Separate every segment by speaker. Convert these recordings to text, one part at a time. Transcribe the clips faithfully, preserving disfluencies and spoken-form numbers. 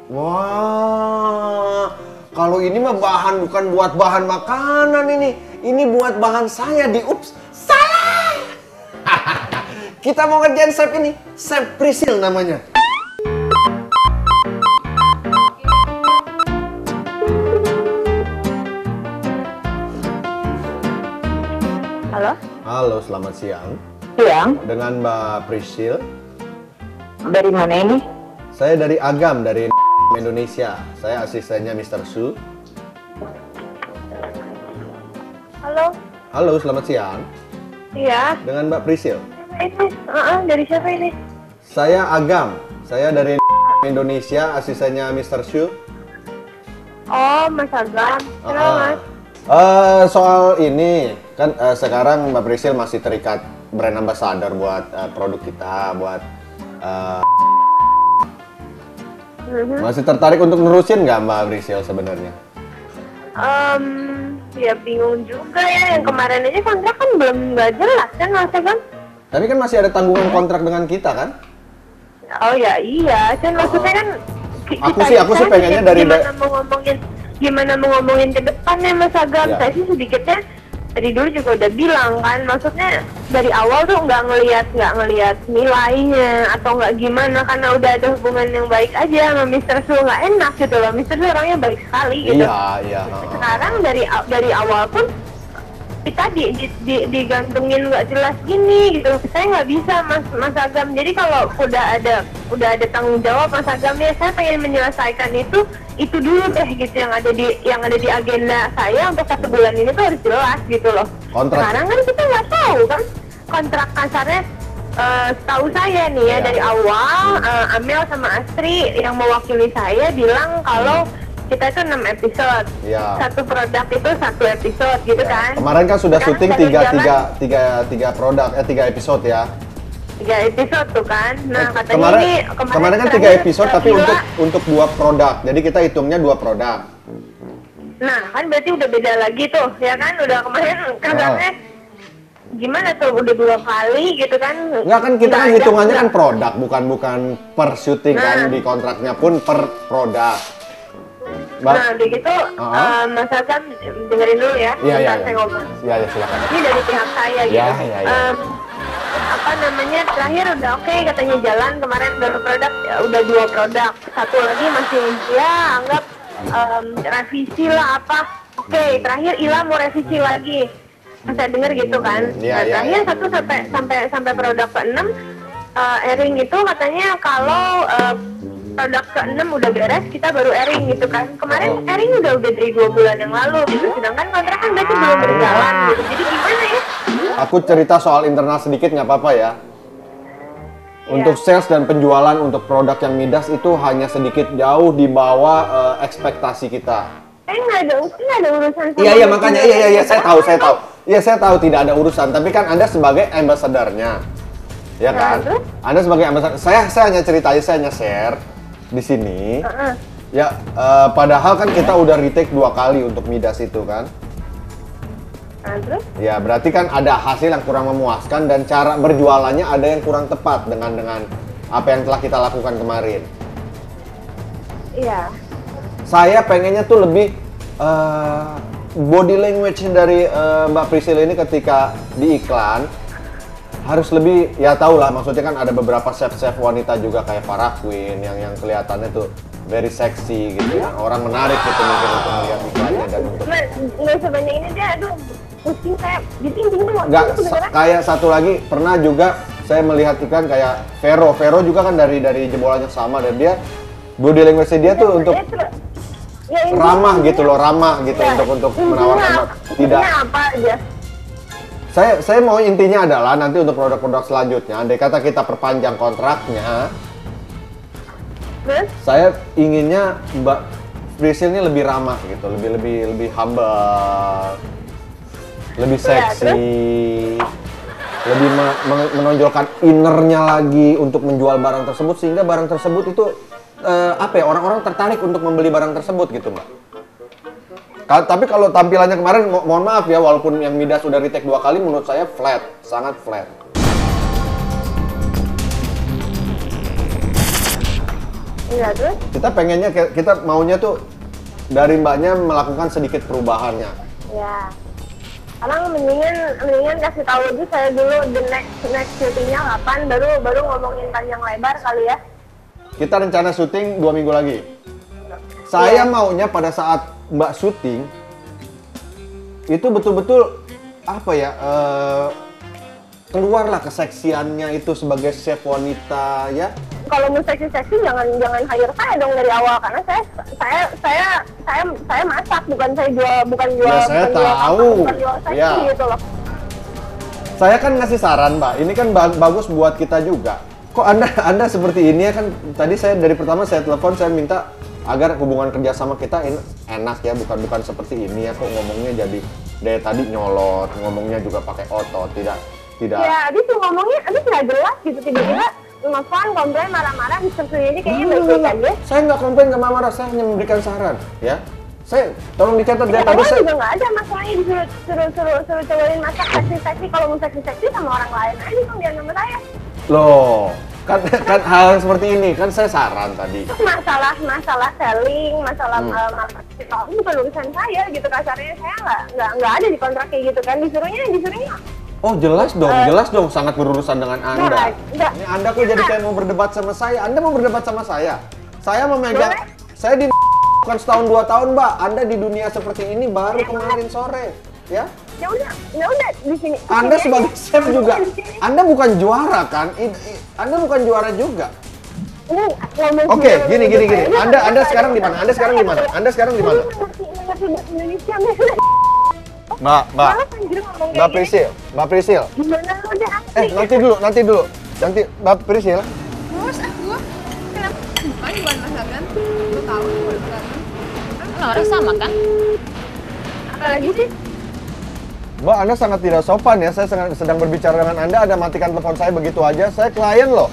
Speaker 1: Wah, kalau ini mah bahan bukan buat bahan makanan ini. Ini buat bahan saya di Ups. Salah! Kita mau ngerjain chef ini. Chef Prisil namanya.
Speaker 2: Halo?
Speaker 1: Halo, selamat siang.
Speaker 2: Siang?
Speaker 1: Dengan Mbak Prisil.
Speaker 2: Dari mana ini?
Speaker 1: Saya dari Agam, dari Indonesia. Saya asistennya mister Su.
Speaker 2: Halo?
Speaker 1: Halo, selamat siang.
Speaker 2: Iya.
Speaker 1: Dengan Mbak Prisil.
Speaker 2: Ini, uh-uh, dari siapa ini?
Speaker 1: Saya Agam. Saya dari Indonesia, asistennya mister Su.
Speaker 2: Oh, Mas Agam. Kenapa, Mas?
Speaker 1: Uh, soal ini, kan uh, sekarang Mbak Prisil masih terikat brand ambassador buat uh, produk kita, buat uh,
Speaker 2: Mm-hmm.
Speaker 1: masih tertarik untuk nerusin nggak Mbak Prisil sebenarnya?
Speaker 2: Um, ya bingung juga ya. Yang kemarin aja kontrak kan belum nggak jelas kan, Mas Agam?
Speaker 1: Tapi kan masih ada tanggungan kontrak dengan kita kan?
Speaker 2: Oh ya iya, kan maksudnya kan ki-
Speaker 1: Aku
Speaker 2: kita
Speaker 1: sih- aku sih
Speaker 2: kan
Speaker 1: pengennya dari-
Speaker 2: gimana mau ngomongin gimana mau ngomongin ke depannya, Mas Agam.
Speaker 1: Ya.
Speaker 2: Saya sih sedikitnya dari dulu juga udah bilang kan, maksudnya dari awal tuh nggak ngelihat nggak ngelihat nilainya atau nggak gimana, karena udah ada hubungan yang baik aja sama mister Su, nggak enak gitu loh. mister Su orangnya baik sekali gitu.
Speaker 1: Iya, iya.
Speaker 2: Sekarang dari dari awal pun kita di, di, di, digantungin nggak jelas gini gitu, saya nggak bisa Mas Mas Agam. Jadi kalau udah ada udah ada tanggung jawab Mas Agam ya, saya pengen menyelesaikan itu itu dulu deh gitu, yang ada di yang ada di agenda saya untuk satu bulan ini tuh harus jelas gitu loh.
Speaker 1: Kontrak.
Speaker 2: Sekarang kan kita nggak tahu kan kontrak kasarnya. Uh, setahu saya nih ya,
Speaker 1: Ya.
Speaker 2: dari awal uh, Amel sama Astri yang mewakili saya bilang kalau kita itu enam episode,
Speaker 1: Ya.
Speaker 2: satu produk itu satu episode gitu kan.
Speaker 1: Kemarin kan sudah
Speaker 2: Sekarang
Speaker 1: syuting
Speaker 2: baru
Speaker 1: tiga,
Speaker 2: jalan
Speaker 1: tiga, tiga, tiga produk, eh tiga episode ya.
Speaker 2: tiga episode tuh kan. Nah
Speaker 1: Eh,
Speaker 2: katanya
Speaker 1: kemarin,
Speaker 2: ini
Speaker 1: kemarin kan tiga
Speaker 2: terakhir
Speaker 1: episode tapi
Speaker 2: gila.
Speaker 1: untuk untuk dua produk. Jadi kita hitungnya dua produk.
Speaker 2: Nah kan berarti udah beda lagi tuh ya kan, udah kemarin kasarnya gimana tuh udah dua kali gitu kan.
Speaker 1: Enggak kan kita
Speaker 2: Nggak
Speaker 1: kan
Speaker 2: ada-
Speaker 1: hitungannya kan
Speaker 2: nggak-
Speaker 1: produk, bukan bukan per syuting kan,
Speaker 2: Nah.
Speaker 1: di kontraknya pun per produk. Mbak,
Speaker 2: Nah begitu
Speaker 1: Uh-huh.
Speaker 2: uh, Mas Agam dengerin dulu ya.
Speaker 1: iya iya
Speaker 2: Bentar
Speaker 1: iya.
Speaker 2: saya ngomong.
Speaker 1: Iya iya silakan.
Speaker 2: Ini dari pihak saya gitu.
Speaker 1: Ya, ya, ya.
Speaker 2: Em, apa namanya, terakhir udah oke katanya jalan, kemarin baru produk ya, udah dua produk, satu lagi masih ya anggap em, revisi lah apa. Oke, terakhir Ila mau revisi lagi, saya dengar gitu kan.
Speaker 1: Iya,
Speaker 2: Nah
Speaker 1: iya,
Speaker 2: terakhir
Speaker 1: iya.
Speaker 2: satu sampai sampai sampai produk keenam uh, airing itu katanya kalau uh, produk keenam udah beres kita baru airing gitu kan. Kemarin
Speaker 1: Oh.
Speaker 2: airing udah udah dari dua bulan yang lalu gitu, sedangkan kontrak kan berarti belum berjalan gitu. Jadi gimana ya?
Speaker 1: Aku cerita soal internal sedikit nggak apa-apa ya. Untuk
Speaker 2: Iya.
Speaker 1: sales dan penjualan untuk produk yang midas itu hanya sedikit jauh di bawah eh, ekspektasi kita.
Speaker 2: Eh nggak ada nggak ada urusan sama
Speaker 1: Iya iya
Speaker 2: itu.
Speaker 1: makanya iya iya iya saya tahu saya tahu. Iya saya tahu tidak ada urusan, tapi kan Anda sebagai ambassador-nya. Ya
Speaker 2: Nah,
Speaker 1: kan?
Speaker 2: terus?
Speaker 1: Anda sebagai ambassador. Saya saya hanya cerita aja, saya hanya share di sini.
Speaker 2: Heeh.
Speaker 1: Ya eh, padahal kan kita udah retake dua kali untuk midas itu kan.
Speaker 2: Nah, terus?
Speaker 1: Ya berarti kan ada hasil yang kurang memuaskan dan cara berjualannya ada yang kurang tepat dengan dengan apa yang telah kita lakukan kemarin.
Speaker 2: Iya.
Speaker 1: Saya pengennya tuh lebih eh, body language dari eh, Mbak Prisil ini ketika di iklan harus lebih, ya tau lah maksudnya kan ada beberapa chef-chef wanita juga kayak Farah Queen yang yang kelihatannya tuh very sexy gitu kan, orang menarik gitu mungkin untuk melihat iklannya dan untuk
Speaker 2: Nggak nggak sebanyak ini deh, aduh pusing saya di tinggi tuh waktu
Speaker 1: nggak
Speaker 2: itu
Speaker 1: sa-
Speaker 2: beneran.
Speaker 1: kayak satu lagi pernah juga saya melihat iklan kayak Vero Vero juga kan dari dari jebolannya sama dan dia body language dia tuh untuk
Speaker 2: Ya, terus- ya, intinya-
Speaker 1: ramah gitu loh, ramah gitu
Speaker 2: Ya,
Speaker 1: untuk untuk
Speaker 2: intinya
Speaker 1: menawarkan
Speaker 2: apa-
Speaker 1: tidak.
Speaker 2: intinya apa aja?
Speaker 1: Saya saya mau intinya adalah nanti untuk produk-produk selanjutnya, andai kata kita perpanjang kontraknya,
Speaker 2: Terus?
Speaker 1: saya inginnya Mbak Prisil ini lebih ramah gitu, lebih lebih lebih humble, lebih
Speaker 2: Iya,
Speaker 1: seksi, lebih me- me- menonjolkan innernya lagi untuk menjual barang tersebut sehingga barang tersebut itu eh, apa ya, orang-orang tertarik untuk membeli barang tersebut gitu Mbak. Ka- tapi kalau tampilannya kemarin, mo- mohon maaf ya, walaupun yang Midas sudah retake dua kali, menurut saya flat, sangat flat.
Speaker 2: Iya terus?
Speaker 1: Kita pengennya, kita maunya tuh dari mbaknya melakukan sedikit perubahannya.
Speaker 2: Ya. Sekarang mendingan mendingan kasih tahu aja saya dulu the next next syutingnya kapan, baru baru ngomongin panjang lebar kali ya.
Speaker 1: Kita rencana syuting dua minggu lagi. Saya
Speaker 2: Iya.
Speaker 1: maunya pada saat mbak syuting itu betul-betul apa ya, eh, keluarlah keseksiannya itu sebagai chef wanita ya.
Speaker 2: Kalau mau seksi-seksi jangan jangan hire saya dong dari awal, karena saya saya saya saya saya masak, bukan saya jual bukan jual
Speaker 1: Ya, saya
Speaker 2: bukan jual
Speaker 1: tahu.
Speaker 2: apa, bukan jual seksi
Speaker 1: Ya.
Speaker 2: gitu loh.
Speaker 1: Saya kan ngasih saran, Mbak. Ini kan ba- bagus buat kita juga. Kok Anda Anda seperti ini ya kan? Tadi saya dari pertama saya telepon, saya minta agar hubungan kerja sama kita en- enak ya, bukan bukan seperti ini ya. Kok ngomongnya jadi dari tadi nyolot, ngomongnya juga pakai otot, tidak tidak.
Speaker 2: Ya, abis tuh ngomongnya abis nggak jelas gitu, tiba-tiba nelfon, komplain, marah-marah, seperti ini kayaknya
Speaker 1: Enggak,
Speaker 2: baik-baik
Speaker 1: enggak,
Speaker 2: aja.
Speaker 1: enggak. Saya nggak komplain, nggak marah, saya hanya memberikan saran ya. Saya tolong dicatat
Speaker 2: Ya,
Speaker 1: dari tadi
Speaker 2: orang
Speaker 1: saya.
Speaker 2: juga nggak ada masalahnya disuruh suruh suruh suruh cobain masak seksi-seksi. Kalau mau seksi-seksi sama orang lain aja dong, dia nama saya.
Speaker 1: Loh, kan kan hal yang seperti ini kan saya saran tadi.
Speaker 2: Terus masalah masalah selling, masalah
Speaker 1: Hmm.
Speaker 2: uh, marketing, itu bukan urusan saya gitu, kasarnya saya nggak nggak nggak ada di kontrak kayak gitu kan, disuruhnya disuruhnya.
Speaker 1: Oh jelas dong,
Speaker 2: Eh,
Speaker 1: jelas dong, sangat berurusan dengan Anda.
Speaker 2: enggak, enggak.
Speaker 1: Ini Anda kok jadi kayak mau berdebat sama saya? Anda mau berdebat sama saya? Saya memegang,
Speaker 2: Boleh.
Speaker 1: saya di bukan setahun dua tahun, Mbak. Anda di dunia seperti ini baru
Speaker 2: Ya,
Speaker 1: kemarin sore, ya?
Speaker 2: Ya udah, ya udah di sini. di
Speaker 1: Anda
Speaker 2: sini
Speaker 1: sebagai
Speaker 2: aja.
Speaker 1: chef juga,
Speaker 2: Di sini.
Speaker 1: Anda bukan juara kan? I- i- Anda bukan juara juga.
Speaker 2: Ini ngomong
Speaker 1: Oke,
Speaker 2: sembarangan
Speaker 1: gini,
Speaker 2: gitu
Speaker 1: gini, gini.
Speaker 2: aja,
Speaker 1: Anda,
Speaker 2: nggak
Speaker 1: Anda
Speaker 2: bisa,
Speaker 1: sekarang di
Speaker 2: nggak
Speaker 1: mana? Anda
Speaker 2: bisa.
Speaker 1: sekarang di mana? Anda sekarang di mana?
Speaker 2: Ini ngerti ngerti bahasa Indonesia, Mas.
Speaker 1: Mbak, Mbak,
Speaker 2: Malas anjir ngomong kayak
Speaker 1: Mbak
Speaker 2: gini.
Speaker 1: Prisil, Mbak Prisil.
Speaker 2: Gimana lu udah asli?
Speaker 1: Eh, nanti dulu, nanti dulu. Nanti, Mbak Prisil.
Speaker 3: Terus ah gua kenapa? Bukan bukan Mas Agan. Gua tahu bukan Mas Agan. Kan orang sama kan?
Speaker 2: Apalagi sih?
Speaker 1: Mbak, Anda sangat tidak sopan ya. Saya sedang, sedang berbicara dengan Anda, Anda matikan telepon saya begitu aja. Saya klien loh.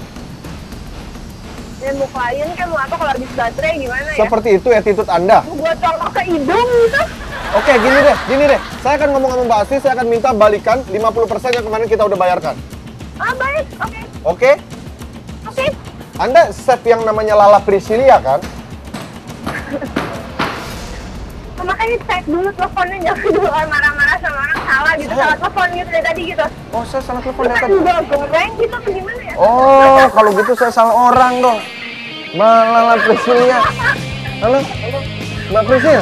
Speaker 2: Ya mau klien kan mau apa kalau habis baterai gimana ya?
Speaker 1: Seperti itu attitude Anda.
Speaker 2: Mau gua colok ke hidung gitu?
Speaker 1: Oke, gini deh, gini deh. Saya akan ngomong sama Mbak Asri, saya akan minta balikan lima puluh persen yang kemarin kita udah bayarkan.
Speaker 2: Ah baik, oke,
Speaker 1: Oke?
Speaker 2: oke.
Speaker 1: Anda chef yang namanya Lala Priscilia kan?
Speaker 2: Oh, makanya cek dulu teleponnya, jangan dulu marah-marah sama orang salah gitu,
Speaker 1: Saya-
Speaker 2: salah telepon gitu dari tadi gitu.
Speaker 1: Oh, saya salah telepon
Speaker 2: Lu
Speaker 1: dari
Speaker 2: kan
Speaker 1: tadi.
Speaker 2: gua goreng gitu apa gimana ya?
Speaker 1: Oh, kalau gitu saya salah orang dong. Mbak Lala Priscilia. Halo? Mbak Prisil?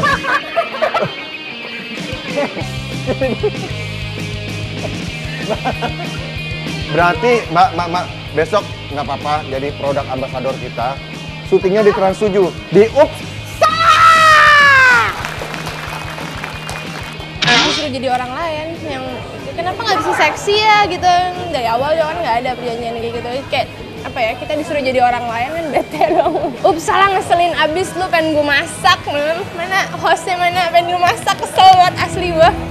Speaker 1: Berarti Mbak, Mbak, Mbak, besok nggak apa-apa jadi produk ambasador kita. Syutingnya di Trans tujuh. Di Ups.
Speaker 3: Disuruh jadi orang lain yang kenapa nggak bisa seksi ya gitu, dari awal juga kan nggak ada perjanjian kayak gitu, kayak apa ya, kita disuruh jadi orang lain kan bete dong. Ups, salah ngeselin abis, lu pengen gue masak, mana mana hostnya, mana pengen gue masak, kesel banget asli gua.